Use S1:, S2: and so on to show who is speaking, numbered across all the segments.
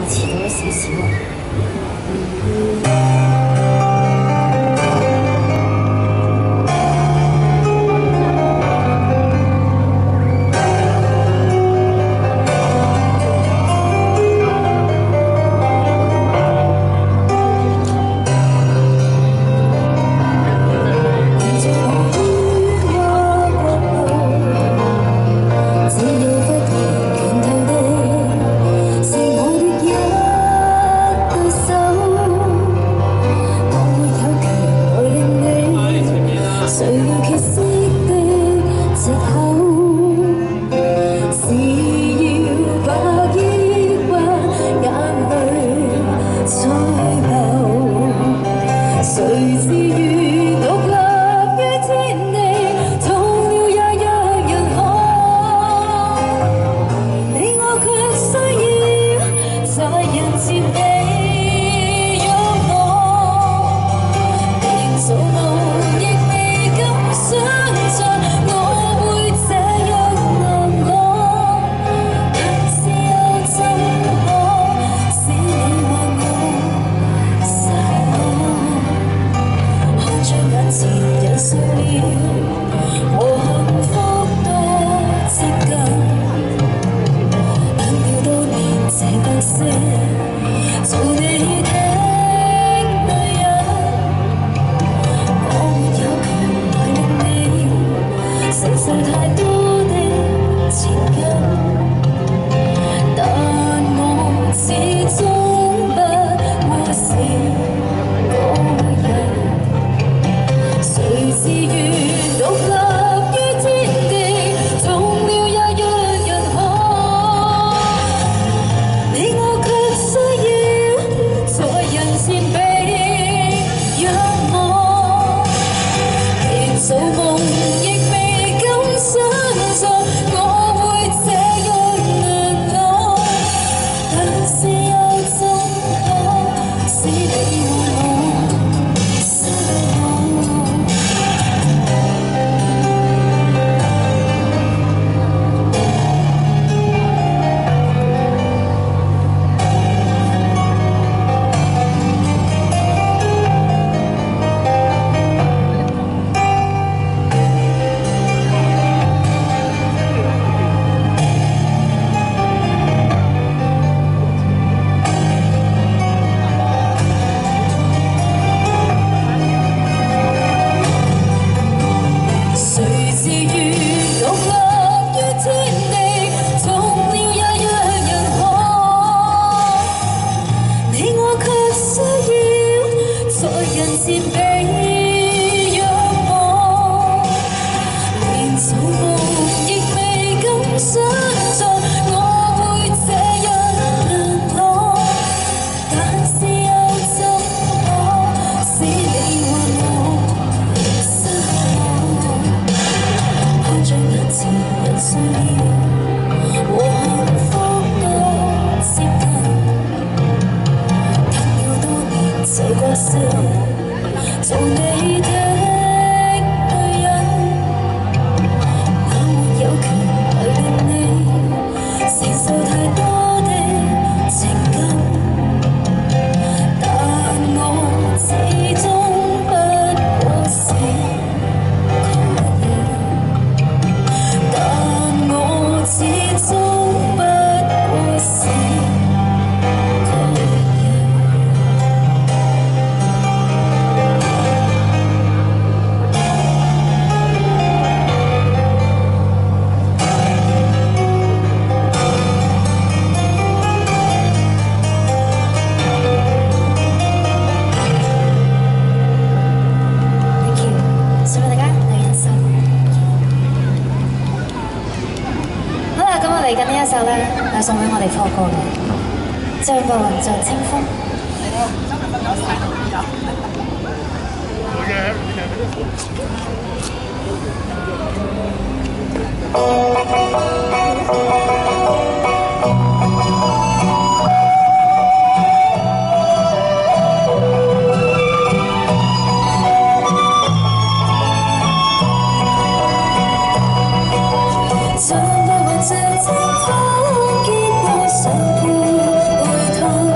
S1: 遲到咗少少啊。
S2: 送俾我哋科哥嘅，將個雲像清風。
S1: 像個雲像清風，見我上飄回頭。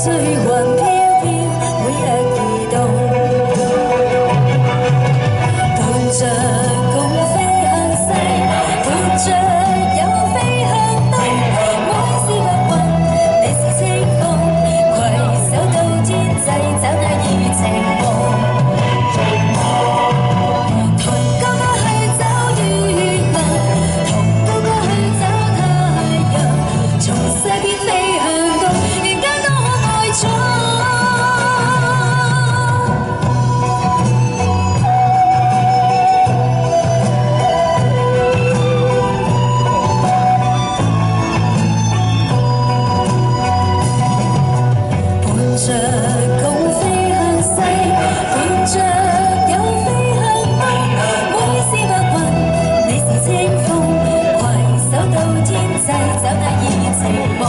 S2: 歲還飄飄，每日移動，伴着共飛向西，伴着又飛向東。每是白雲，你是清風，攜手到天際，找那熱情夢。同個個去找月亮，同個個去找太陽，從西邊飛向東，人間多愛闖。伴着共飛向西，伴着又飛向東。每是白雲，你是清風，攜手到天際，找那熱情夢。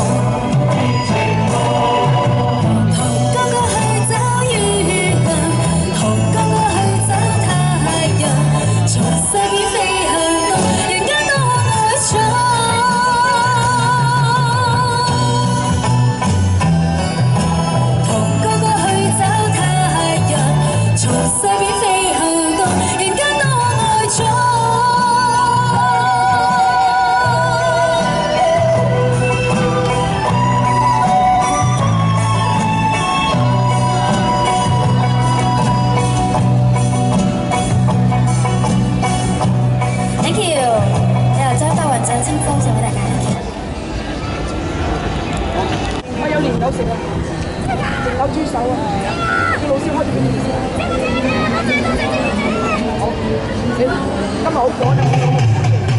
S2: 同個個去找月亮，同個個去找太陽，從西邊飛向東，人間多愛闖。同個個去找太陽，從西邊飛向東，人間多愛闖。Thank you，又將白雲鎮清風送俾大家。
S1: 我有練狗食啊，練狗豬手啊，叫老師開住俾你哋食。好，你今日好趕啊！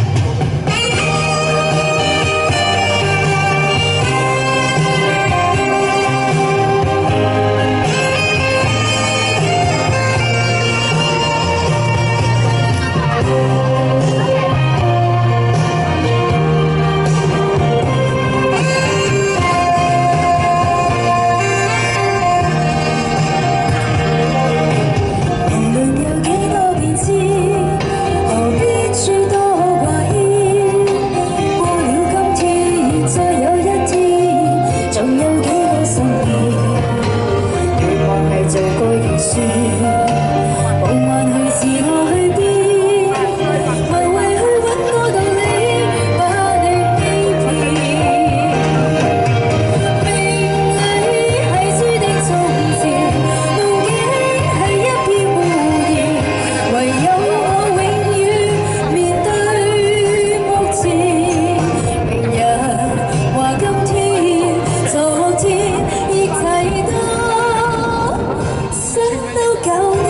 S2: 無論有幾多變遷，何必諸多掛牽？過了今天，再有一天，仲有幾個心意？願望係做個預算，夢幻去自我去邊？無謂去揾個道理，把你欺騙。命裏係注定從前，夢境係一片胡言，唯有我永遠面對目前。明日話今天，昨天亦提到，想都搞。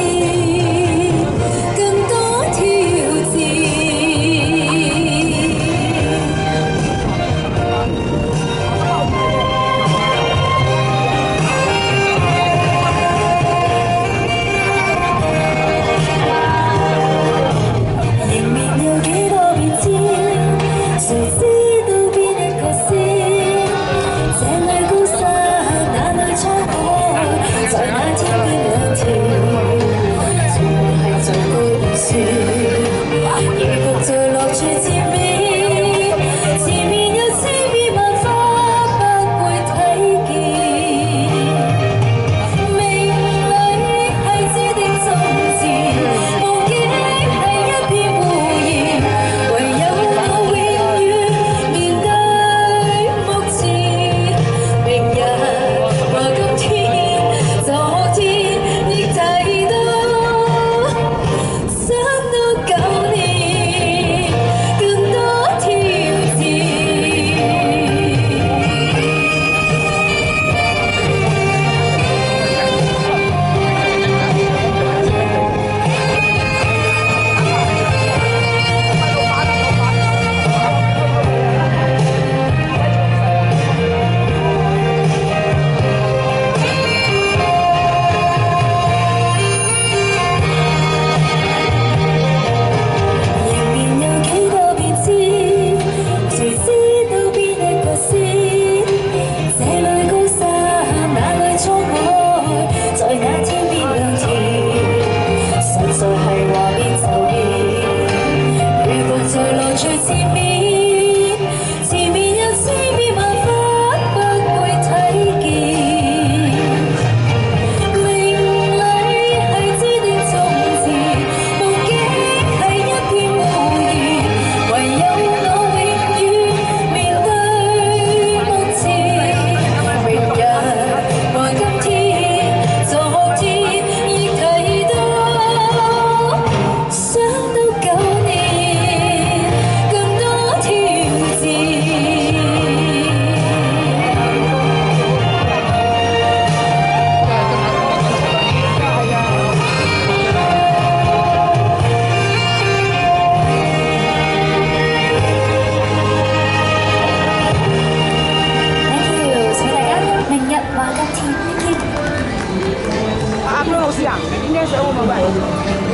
S1: 老师啊，今天12我们喂。